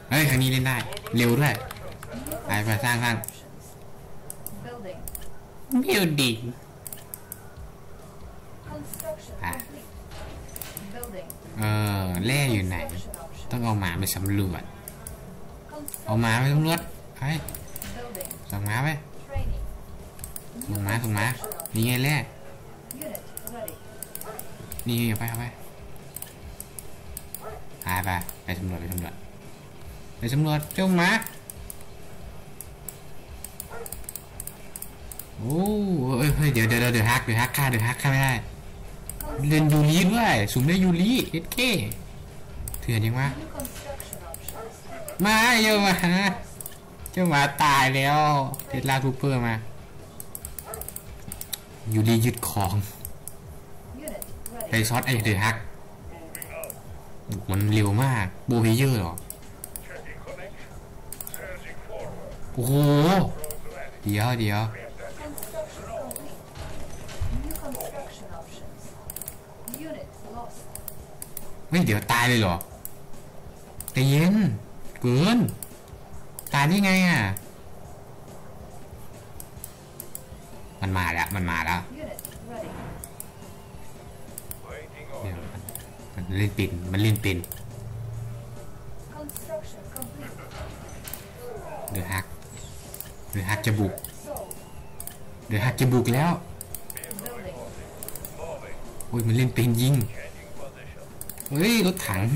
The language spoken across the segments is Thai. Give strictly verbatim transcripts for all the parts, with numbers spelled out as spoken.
เฮ้ยครั้งนี้เล่นได้เร็วด้วยไปไปสร้างสร้างบิลดิ้งอ่ะเออแร่อยู่ไหนต้องเอาหมาไปสำรวจเอาหมาไปสำรวจไปส่งหมาไปส่งหมาส่งหมานี่ไงแร่นี่เอาไปเอาไปไปไปไปสำรวจไปสำรวจไปสำรวจเจ้าหมาโอ้เฮ้ยเดี๋ยวเดี๋ยวเดี๋ยวฮักเดี๋ยวฮักฆ่าเดี๋ยวฮักฆ่าไม่ได้เล่นยูริด้วยสุ่มได้ยูริเอสเคเถื่อนยังวะมาเยอะมาเจ้าหมาตายแล้วเทสลาทูเปอร์มายูริยึดของไปซอสไอเดือฮักมันเร็วมากโบเพเยอร์หรอโอ้โหเดี๋ยวเดี๋ยวไม่เดี๋ยวตายเลยเหรอใจเย็นเกินตายได้ไงอ่ะมันมาแล้วมันมาแล้วเดี๋ยวมันเล่นปิ่นมันเล่นปิ่นเดือดฮักเดือดฮักจะบุกเดือดฮักจะบุกแล้วโอ้ยมันเล่นปิ่นยิงเฮ้ยรถถัง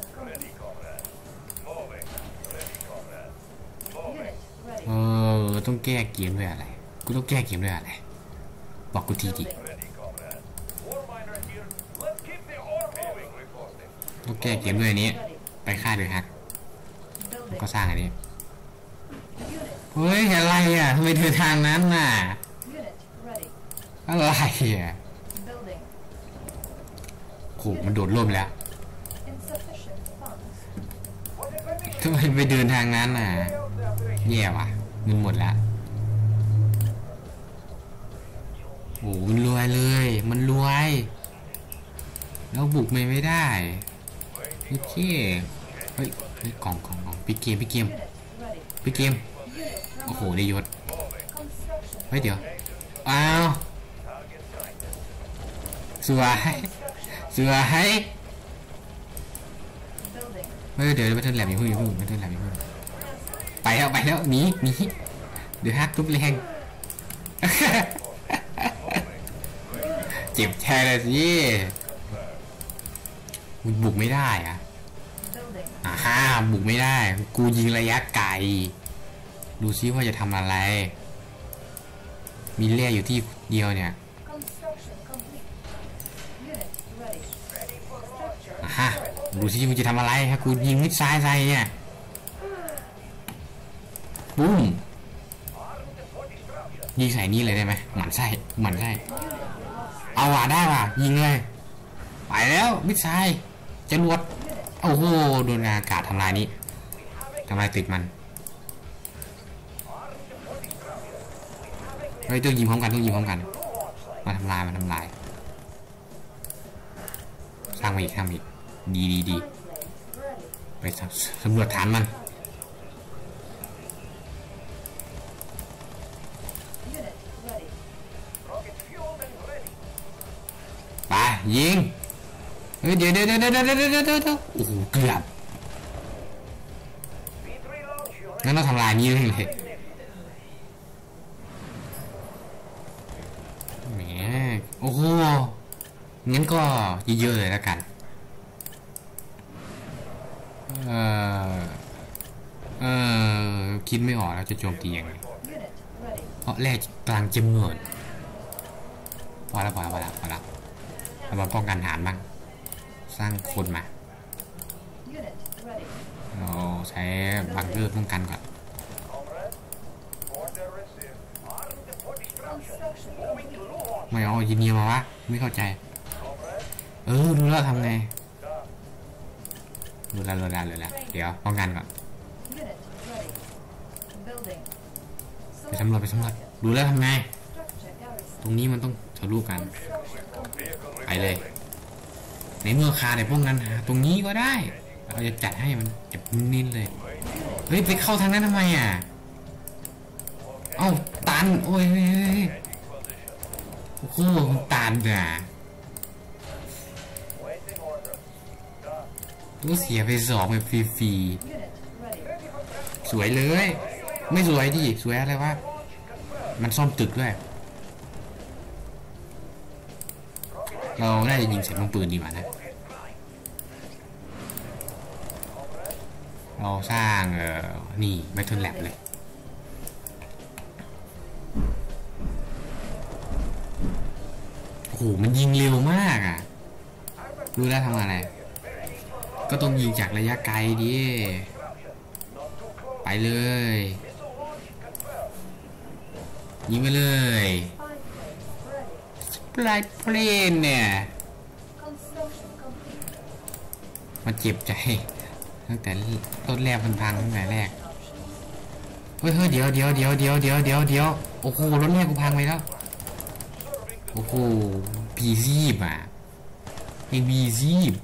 เออต้องแก้เกมด้วยอะไรกูต้องแก้เกมด้วยอะไรบอกกูทีดิต้องแก้เกมด้วยนี้ไปฆ่าเลยฮักก็สร้างอันนี้เฮ้ยอะไรอ่ะทำไมเธอทางนั้นน่ะอะไรอ่ะโหมันโดดร่มแล้วทำไมไปเดินทางนั้นน่ะแย่ว่ะเงินหมดแล้วโอ้มันรวยเลยมันรวยแล้วบุกไม่ไม่ได้โอเคเฮ้ยเฮ้ยกล่องกล่องกล่องพี่เกมพี่เกมพี่เกมโอ้โหได้ยศเฮ้ยเดี๋ยวอ้าวสวยสวยเฮ้ยเดี๋ยวไปเทิร์นแลบอย่าเพิ่งอย่าเพิ่งไปเทิร์นแลบอย่าเพิ่งไปแล้วไปแล้วหนีหนีเดี๋ยวฮักทุบแรงเจ็บแทนเลยสิบุกไม่ได้อะอ่าฮ่าบุกไม่ได้กูยิงระยะไกลดูซิว่าจะทำอะไรมีเล่อยู่ที่เดียวเนี่ยอ่าฮ่าดูซิว่าจะทำอะไรฮะกูยิงมิดซ้ายใส่เนี่ยปุ้มยิงใส่นี่เลยได้ไหมหมันไส้หมันไส้เอาว่ะได้ว่ะยิงเลยไปแล้วมิดซ้ายจรวดโอ้โหโดนอากาศทำลายนี้ทำลายติดมันเฮ้ยต้องยิงพร้อมกันต้องยิงพร้อมกันมาทำลายมาทำลายสร้างมาอีกสร้างอีกดีดีดีไปสำรวจฐานมันไปยิงเฮ้ยเดี๋ยวเดี๋ยวเดี๋ยวเดี๋ยวเดี๋ยวเดี๋ยวเดี๋ยวโอ้โหเกือบงั้นเราทำลายนี้เลยแหมโอ้โหงั้นก็เยอะๆเลยแล้วกันเออเออคิดไม่ออกแล้วจะโจมตียังไงเพราะแรกกลางจำนวนพอแล้วพอแล้วพอแล้วพอแล้วเรามาป้องกันฐานบ้างสร้างคนมาเราใช้บังเกอร์ป้องกันก่อนไม่เอายินเนียมาวะไม่เข้าใจเออดูแล้วทำไงดูแลดูแลเลยละเดี๋ยวป้องกันก่อนไปสำรวจไปสำรวจดูแล้วทำไงตรงนี้มันต้องทะลุกันไปเลยในเมื่อคาในป้องกันหาตรงนี้ก็ได้เราจะจัดให้มันจับนิ่นเลยเฮ้ยไปเข้าทางนั้นทำไมอ่ะเอ้าตันโอ้ยโอ้โหตันอ่ะตัวเสียไปสองแบบฟรีๆสวยเลยไม่สวยดิสวยอะไรวะมันซ่อมตึกด้วยเราน่าจะยิงเสร็จลงปืนดีกว่านะเราสร้างเอ่อนี่แบทเทิลแลบเลยโอ้โหมันยิงเร็วมากอ่ะรู้แล้วทำอะไรก็ต้องยิงจากระยะไกลดิไปเลยยิงไปเลยปลายเพลนเนี่ยมาเจ็บใจตั้งแต่ต้นแรกมันพังตั้งแต่แรกเฮ้ยเฮ้ยเดี๋ยวเดี๋ยวเดี๋ยวเดี๋ยวเดี๋ยวเดี๋ยวเดี๋ยวโอ้โหรถแรกกูพังไปแล้วโอ้โหพีซีบอ่ะไอ้พีซีบ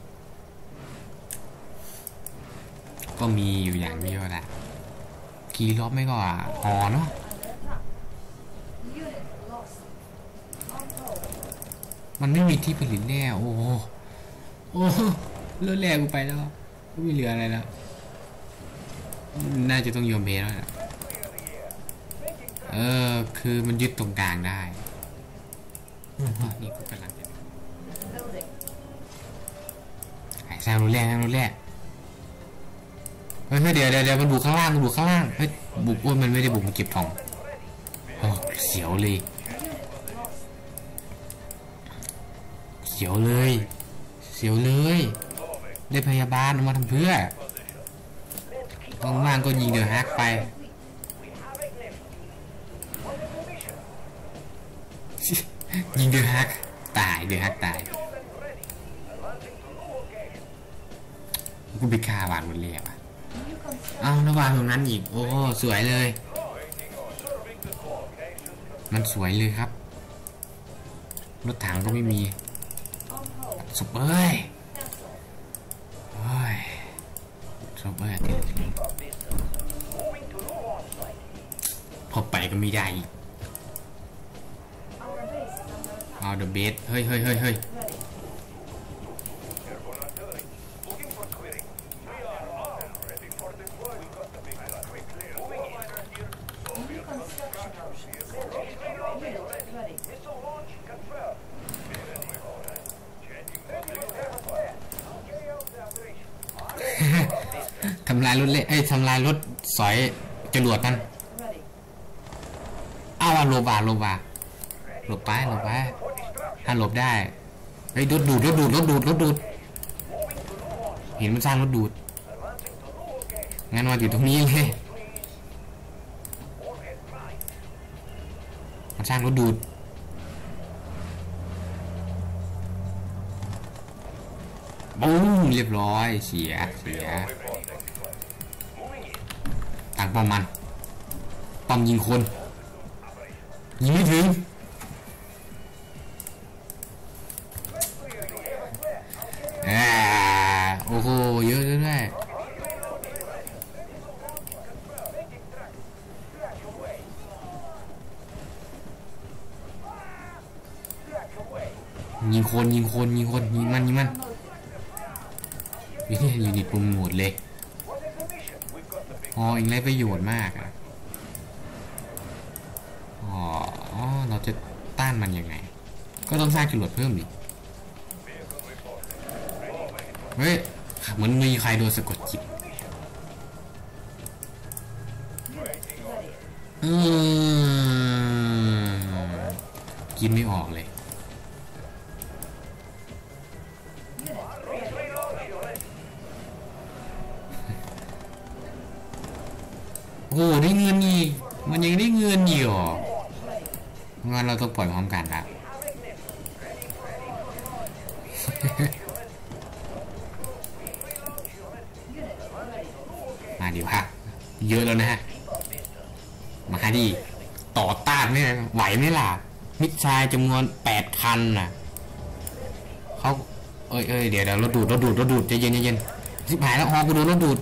ก็มีอยู่อย่างเดียวแหละกี่รอบไม่ก็หอเนาะมันไม่มีที่ผลิตแน่โอ้โหโอ้รถแรกกูไปแล้วไม่เหลืออะไรแล้วน่าจะต้องโยนเบสแล้วนะเออคือมันยึดตรงกลางได้นี่กูกำลังจะไอ้สร้างรถแรกสร้างรถแรกเฮ้ยเดี๋ยวเดี๋ยวเดี๋ยวมันบุกข้างล่างมันบุกข้างล่างเฮ้ยบุกอ้วนมันไม่ได้บุกมันเก็บทองโอ้เสียวเลยเสียวเลยเสียวเลยได้พยาบาลมาทำเพื่อว่างๆก็ยิงเดือดฮักไปยิงเดือดฮักตายเดือดฮักตายกูไปฆ่าหวานหมดเลยอ่ะเอ้าระหว่างตรงนั้นอีกโอ้สวยเลยมันสวยเลยครับรถถังก็ไม่มีสุดเอ้ยโอ้ยสุดเอ้ยพอไปก็ไม่ได้เอาเดอะเบสเฮ้ยเฮ้ยเฮ้ยเฮ้ยทำลายรถเละเอ้ยทำลายรถสอยจรวดมันอ้าวโลบาโลบาหลบไปหลบไปถ้าหลบได้เฮ้ยรถดูดรถดูดรถดูดรถดูดเห็นมันสร้างรถดูดงั้นมาอยู่ตรงนี้เลยมันสร้างรถดูดปุ้งเรียบร้อยเสียเสียต่างป้อมมันป้อมยิงคนยิงไม่ถึงอ่าโอ้โหเยอะด้วยยิงคนยิงคนยิงคนยิงมันยิงมันนี่ยูนิตปุ่มหมดเลยอ๋ออีกไรประโยชน์มากอ่ะอ๋อเราจะต้านมันยังไงก็ต้องสร้างจรวดเพิ่มดิเฮ้ยเหมือนมีใครโดนสะกดจิตอืมกินไม่ออกเลยโอ้ได้เงินอีกมันยังได้เงินอยู่งั้นเราต้องปล่อยพร้อมกันละมาดิวะเยอะแล้วนะฮะมาดิต่อต้านไม่ไหวไหมล่ะมิตรชายจำนวนแปดคันน่ะเขาเอ้ยเอ้ยเดี๋ยวเดี๋ยวรถดูดรถดูดรถดูดใจเย็นใจเย็นสิบหายแล้วฮอกูโดนรถดูด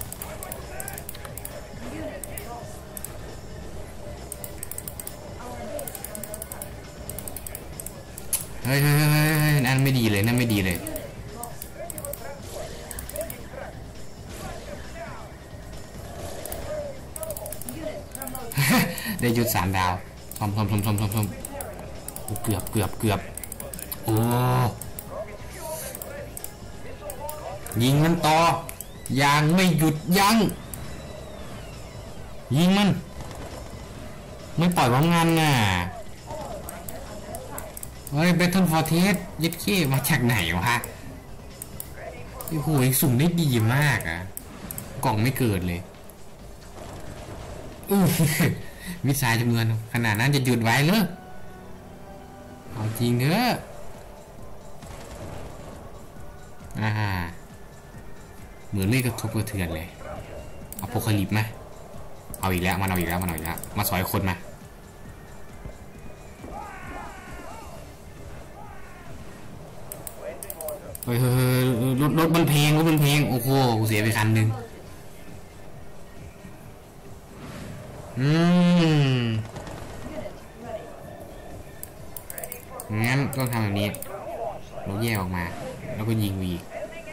เฮ้ยเฮ้ยเฮ้ยนั่นไม่ดีเลยนั่นไม่ดีเลยได้ยุดสามดาวทอมทอมทอมทอมทอมทอมเกือบเกือบเกือบโอ้ยิงมันต่อยังไม่หยุดยั้งยิงมันไม่ปล่อยว่างานน่ะเฮ้ย Battle Fortress ยัดเข้มาจากไหนวะโอ้โหสุ่มได้ดีมากอ่ะกล่องไม่เกิดเลยอู้วิสัยจำนวนขนาดนั้นจะหยุดไว้เลยเอาจริงเถอะอ่าเหมือนไม่กระทบกระเทือนเลยอโพคาลิปส์ไหมเอาอีกแล้วมันเอาอีกแล้วมันเอาอีกแล้วมาสอยคนมาเฮ้ยรถรถมันเพลงรถมันเพลงโอ้โหกูเสียไปคันหนึ่งอืมงั้นต้องทำแบบนี้เราแยกออกมาแล้วก็ยิงวี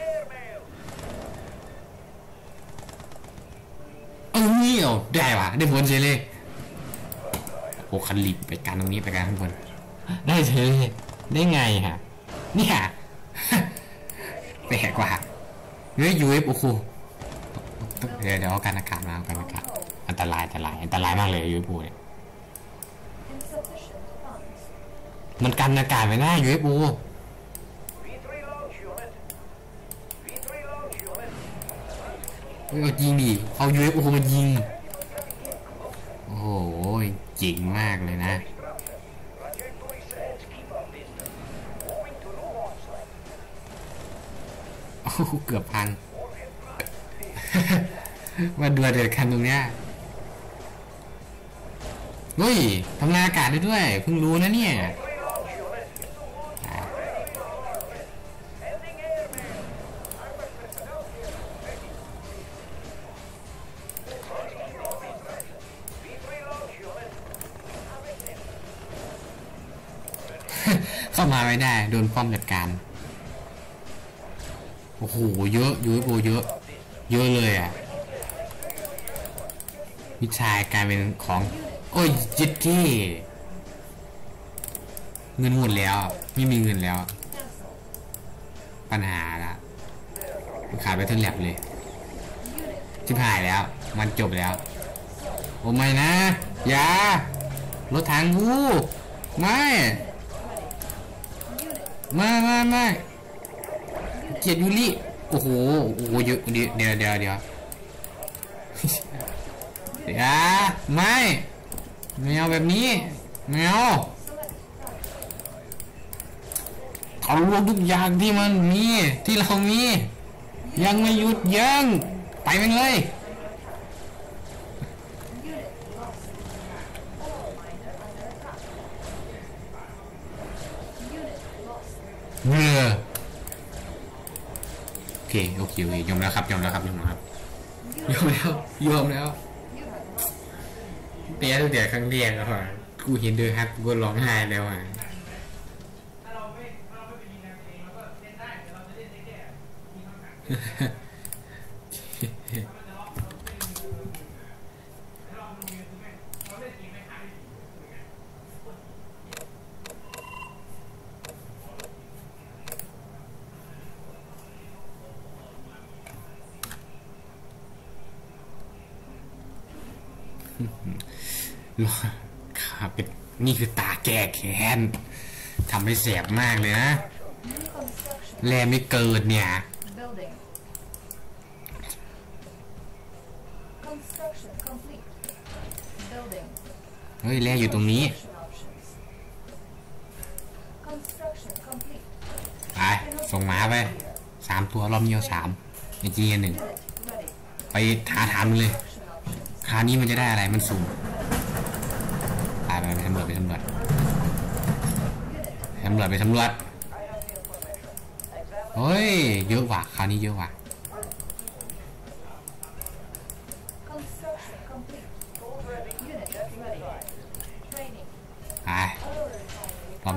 เอ้ยเอาได้ว่ะได้ผลเฉยเลยโอ้คันลิบไปการตรงนี้ไปการข้างบนได้เฉยได้ไงฮะเนี่ยแปลกกว่าเฮ้ยยูเอฟโอ้โหเดี๋ยวเดี๋ยวการอากาศมาการอากาศอันตรายอันตรายอันตรายมากเลยยูเอฟโเนี่ยมันกันอากาศไม่ได้ยูเอฟโเฮ้ยเอายิงดิเอายูเอฟโมายิงโอ้โหเจ๋งมากเลยนะโอ้เกือบพังมาดูเดือดกันตรงเนี้ยเฮ้ยทำงานอากาศได้ด้วยเพิ่งรู้นะเนี่ยเข้ามาไม่ได้โดนป้อมจัดการโอ้โหเยอะเยอะโบเยอะเยอะเลยอ่ะวิชากลายเป็นของโอ้ยจิตที่เงินหมดแล้วไม่มีเงินแล้วปัญหาละขายไปทั้งแลบเลยชิบหายแล้วมันจบแล้วโอ้ไม่นะอย่ารถทางกูไม่ไม่ไม่ไม่เกียรติยูริโอ้โหโอ้โหเยอะเดี๋ยวเดี๋ยวเดี๋ยวเดี๋ยวเดี๋ยวไม่ไม่เอาแบบนี้ไม่เอาเอารวมทุกอย่างที่มันมีที่เรามียังไม่หยุดยังไปมันเลยเมื่อโอเคโอเคโอเคยอมแล้วครับยอมแล้วครับยอมแล้วครับยอมแล้วยอมแล้วเตี้ยตั้งแต่ครั้งแรกแล้วอ่ะกูเห็นเดือดฮักกูร้องไห้แล้วอ่ะครับเป็นนี่คือตาแก้แค้นทำให้แสบมากเลยนะแลไม่เกิดเนี่ยเฮ้ยแลอยู่ตรงนี้ไปส่งหมาไปสามตัวรอบเดียวสามในจีนหนึ่งไปหาฐานมันเลยคราวนี้มันจะได้อะไรมันสูงไปไปไปสำรวจไปสำรวจสำรวจไปสำรวจเฮ้ยเยอะว่ะคราวนี้เยอะว่ะ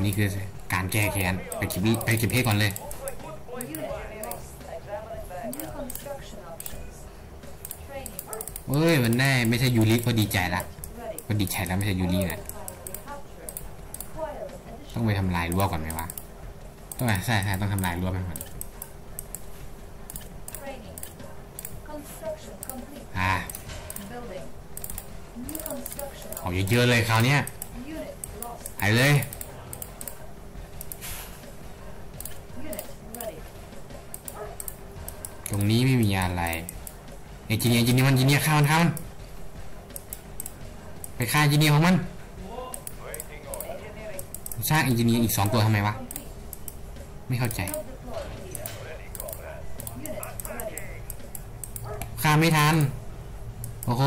นี่คือการแก้แค้นไปเก็บไปเก็บเพชรก่อนเลยเอ้ยมันได้ไม่ใช่ยูริก็ดีใจละก็ดีใจแล้วไม่ใช่ยูรินะต้องไปทำลายรั้วก่อนไหมวะต้องใช่ใช่ต้องทำลายรั้วไปก่อนอ่าเอาเยอะๆเลยคราวนี้ไปเลยตรงนี้ไม่มีอะไรไอ้จีเนียจีเนียมันจีเนียฆ่ามันฆ่ามันไปฆ่าจีเนียของมันสร้างอินจิเนียร์อีกสองตัวทำไมวะไม่เข้าใจฆ่าไม่ทันโอ้โห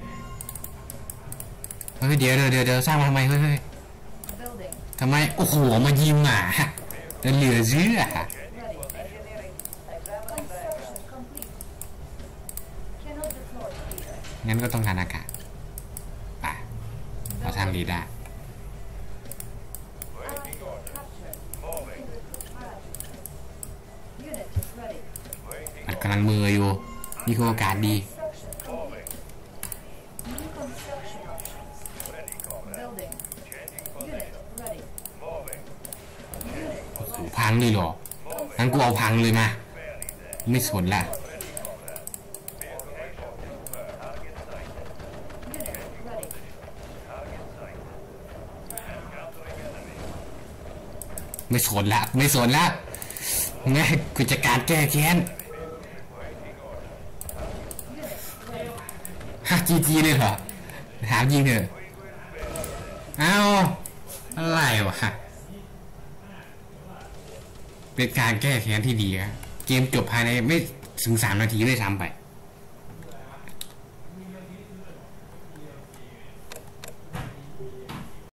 เฮ้ยเดี๋ยวเดี๋ยวเดี๋ยวสร้างมาทำไมเฮ้ยเฮ้ยทำไมโอ้โหมายิงหมาจะเหลือเชื่องั้นก็ต้องทานอากาศไปเราทางดีได้มันกำลังมืออยู่มีโอกาสดีโอ้โหพังเลยเหรองั้นกูเอาพังเลยมาไม่สนละไม่สนละไม่สนละไงกูจะการแก้แค้นฮะจีจีเลยเหรอถามจริงเถอะเอ้าอะไรวะเป็นการแก้แค้นที่ดีอะเกมจบภายในไม่ถึงสามนาทีด้วยซ้ำไป